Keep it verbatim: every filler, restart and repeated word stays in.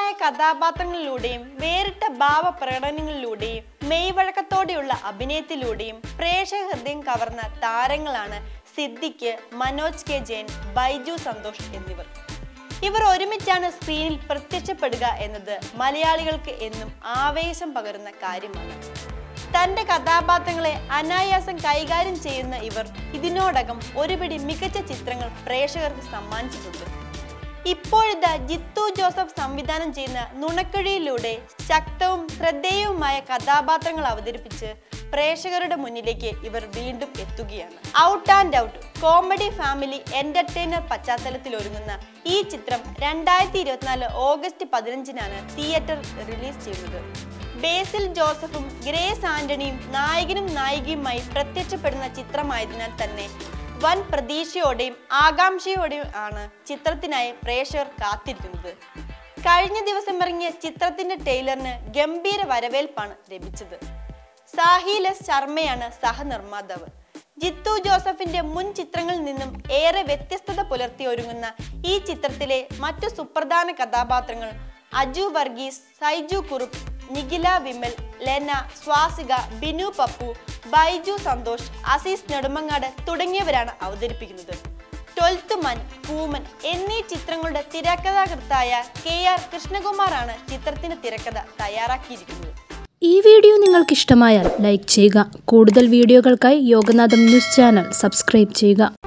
വ്യത്യസ്തമായ കഥാപാത്രങ്ങളിലൂടെയും വേറിട്ട ഭാവപ്രകടനങ്ങളിലൂടെയും മെയ്വഴക്കത്തോടെയുള്ള അഭിനയത്തിലൂടെയും പ്രേക്ഷക ഹൃദയം കവർന്ന താരങ്ങളാണ് സിദ്ദിഖ്, മനോജ് കെ ജയൻ, ബൈജു സന്തോഷ് എന്നിവർ. ഇവർ ഒരുമിച്ചാണ് സ്ക്രീനിൽ പ്രത്യക്ഷപ്പെടുക എന്നത് മലയാളികൾക്ക് എന്നും ആവേശം പകരുന്ന കാര്യമാണ്. തന്റെ കഥാപാത്രങ്ങളെ അനായാസം കൈകാര്യം ചെയ്യുന്ന ഇവർ ഇതിനോടകം ഒരുപിടി മികച്ച ചിത്രങ്ങൾ പ്രേക്ഷകർക്ക് സമ്മാനിച്ചിട്ടുണ്ട്. ഇപ്പോഴിതാ ജിത്തു ജോസഫ് സംവിധാനം ചെയ്യുന്ന നുണക്കുഴിയിലൂടെ ശക്തവും ശ്രദ്ധേയവുമായ കഥാപാത്രങ്ങൾ അവതരിപ്പിച്ച് പ്രേക്ഷകരുടെ മുന്നിലേക്ക് ഇവർ വീണ്ടും എത്തുകയാണ്. Out and out comedy family entertainer പശ്ചാത്തലത്തിൽ ഒരുങ്ങുന്ന ഈ ചിത്രം രണ്ടായിരത്തി ഇരുപത്തിനാല് ഓഗസ്റ്റ് പതിനഞ്ചിനാണ് തിയേറ്റർ റിലീസ് ചെയ്യുന്നത്. ബേസിൽ ജോസഫും ഗ്രേസ് ആന്റണിയും നായകനും നായികയുമായി പ്രത്യക്ഷപ്പെടുന്ന ചിത്രമായതിനാൽ തന്നെ വൻ പ്രതീക്ഷയോടെയും ആകാംക്ഷയോടെയും ആണ് ചിത്രത്തിനായി പ്രേക്ഷകർ കാത്തിരിക്കുന്നത്. കഴിഞ്ഞ ദിവസം ഇറങ്ങിയ ചിത്രത്തിന്റെ ട്രെയിലറിന് ഗംഭീര വരവേൽപ്പാണ് ലഭിച്ചത്. സാഹിൽ എസ് ശർമ്മയാണ് സഹനിർമ്മാതാവ്. ജിത്തു ജോസഫിന്റെ മുൻ ചിത്രങ്ങളിൽ നിന്നും ഏറെ വ്യത്യസ്തത പുലർത്തി ഒരുങ്ങുന്ന ഈ ചിത്രത്തിലെ മറ്റു സുപ്രധാന കഥാപാത്രങ്ങൾ അജു വർഗീസ്, സൈജു കുറുപ്പ്, നിഖില വിമൽ, ലെന, സ്വാസിക, ബിനു പപ്പു, ബൈജു സന്തോഷ്, അസീസ് നെടുമങ്ങാട് തുടങ്ങിയവരാണ് അവതരിപ്പിക്കുന്നത്. ട്വൽത്ത് മൻ, പൂമൻ എന്നീ ചിത്രങ്ങളുടെ തിരക്കഥാകൃത്തായ കെ ആർ കൃഷ്ണകുമാറാണ് ചിത്രത്തിന് തിരക്കഥ തയ്യാറാക്കിയിരിക്കുന്നത്. ഈ വീഡിയോ നിങ്ങൾക്ക് ഇഷ്ടമായാൽ ലൈക്ക് ചെയ്യുക. കൂടുതൽ വീഡിയോകൾക്കായി യോഗനാഥം ന്യൂസ് ചാനൽ സബ്സ്ക്രൈബ് ചെയ്യുക.